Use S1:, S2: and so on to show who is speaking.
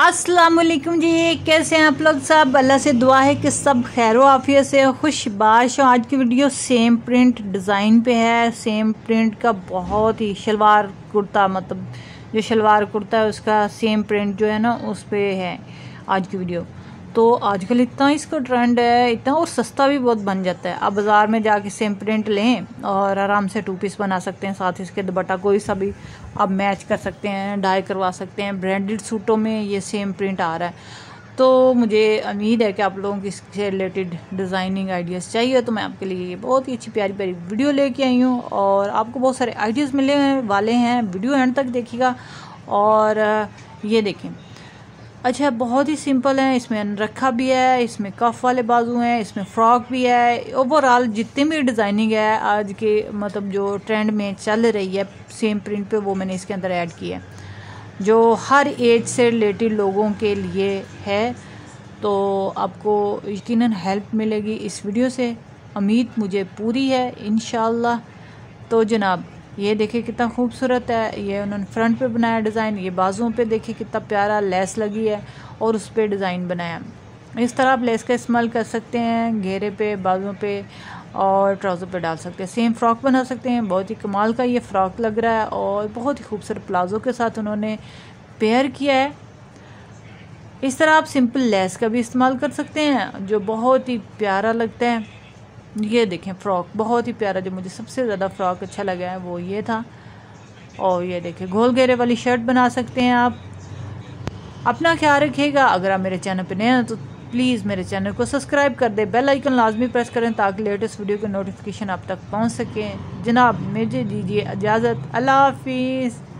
S1: अस्सलाम वालेकुम जी, कैसे हैं आप लोग सब। अल्लाह से दुआ है कि सब खैर आफियत से खुशबाश हो। आज की वीडियो सेम प्रिंट डिज़ाइन पे है। सेम प्रिंट का बहुत ही शलवार कुर्ता, मतलब जो शलवार कुर्ता है उसका सेम प्रिंट जो है ना उस पे है आज की वीडियो। तो आजकल इतना इसका ट्रेंड है, इतना और सस्ता भी बहुत बन जाता है। आप बाज़ार में जाके सेम प्रिंट लें और आराम से 2 पीस बना सकते हैं। साथ ही इसके दुपट्टा कोई सा भी आप मैच कर सकते हैं, डाई करवा सकते हैं। ब्रांडेड सूटों में ये सेम प्रिंट आ रहा है। तो मुझे उम्मीद है कि आप लोगों को इससे रिलेटेड डिज़ाइनिंग आइडियाज़ चाहिए तो मैं आपके लिए बहुत ही अच्छी प्यारी प्यारी वीडियो लेके आई हूँ और आपको बहुत सारे आइडियाज़ मिलने वाले हैं। वीडियो एंड तक देखिएगा। और ये देखें, अच्छा बहुत ही सिंपल है। इसमें रखा भी है, इसमें कफ वाले बाजू हैं, इसमें फ्रॉक भी है। ओवरऑल जितनी भी डिज़ाइनिंग है आज के मतलब जो ट्रेंड में चल रही है सेम प्रिंट पे, वो मैंने इसके अंदर ऐड किया है जो हर एज से रिलेटेड लोगों के लिए है। तो आपको यकीनन हेल्प मिलेगी इस वीडियो से, उम्मीद मुझे पूरी है इंशाल्लाह। तो जनाब ये देखिए कितना खूबसूरत है। ये उन्होंने फ्रंट पे बनाया डिज़ाइन, ये बाजुओं पे देखिए कितना प्यारा लेस लगी है और उस पर डिज़ाइन बनाया। इस तरह आप लेस का इस्तेमाल कर सकते हैं घेरे पे, बाजुओं पे और ट्राउज़र पे डाल सकते हैं। सेम फ्रॉक बना सकते हैं। बहुत ही कमाल का ये फ़्रॉक लग रहा है और बहुत ही खूबसूरत प्लाजो के साथ उन्होंने पेयर किया है। इस तरह आप सिंपल लेस का भी इस्तेमाल कर सकते हैं जो बहुत ही प्यारा लगता है। ये देखें फ्रॉक बहुत ही प्यारा, जो मुझे सबसे ज़्यादा फ़्रॉक अच्छा लगा है वो ये था। और ये देखें गोल घेरे वाली शर्ट बना सकते हैं आप। अपना ख्याल रखिएगा। अगर आप मेरे चैनल पर नए हैं तो प्लीज़ मेरे चैनल को सब्सक्राइब कर दें, बेल आइकन लाजमी प्रेस करें ताकि लेटेस्ट वीडियो की नोटिफिकेशन आप तक पहुंच सके। जनाब मुझे दीजिए इजाज़त, अल्लाह हाफिज़।